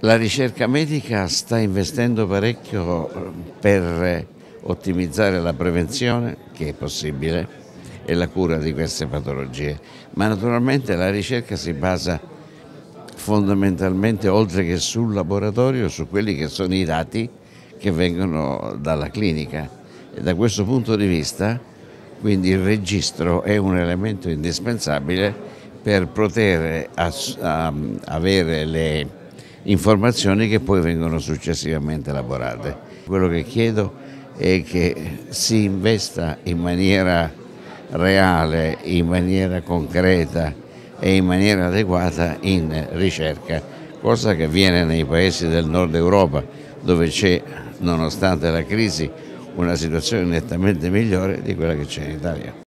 La ricerca medica sta investendo parecchio per ottimizzare la prevenzione, che è possibile, e la cura di queste patologie, ma naturalmente la ricerca si basa fondamentalmente, oltre che sul laboratorio, su quelli che sono i dati che vengono dalla clinica, e da questo punto di vista quindi il registro è un elemento indispensabile per poter avere le informazioni che poi vengono successivamente elaborate. Quello che chiedo è che si investa in maniera reale, in maniera concreta e in maniera adeguata in ricerca, cosa che avviene nei paesi del nord Europa, dove c'è, nonostante la crisi, una situazione nettamente migliore di quella che c'è in Italia.